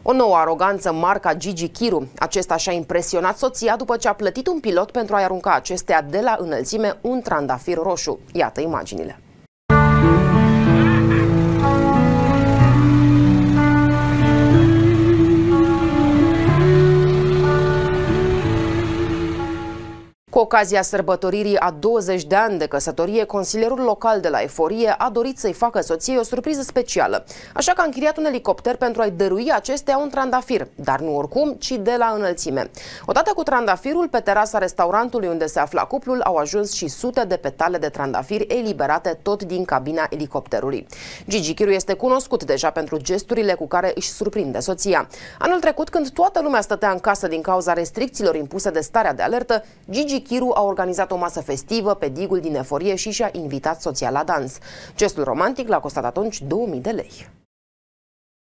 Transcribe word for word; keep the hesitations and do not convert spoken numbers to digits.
O nouă aroganță marca Gigi Chiru. Acesta și-a impresionat soția după ce a plătit un pilot pentru a-i arunca acestea de la înălțime un trandafir roșu. Iată imaginile. Cu ocazia sărbătoririi a douăzeci de ani de căsătorie, consilierul local de la Eforie a dorit să-i facă soției o surpriză specială, așa că a închiriat un elicopter pentru a-i dărui acestea un trandafir, dar nu oricum, ci de la înălțime. Odată cu trandafirul, pe terasa restaurantului unde se afla cuplul, au ajuns și sute de petale de trandafiri eliberate tot din cabina elicopterului. Gigi Chiru este cunoscut deja pentru gesturile cu care își surprinde soția. Anul trecut, când toată lumea stătea în casă din cauza restricțiilor impuse de starea de alertă, Gigi Chiru a organizat o masă festivă pe digul din Eforie și și-a invitat soția la dans. Gestul romantic l-a costat atunci două mii de lei.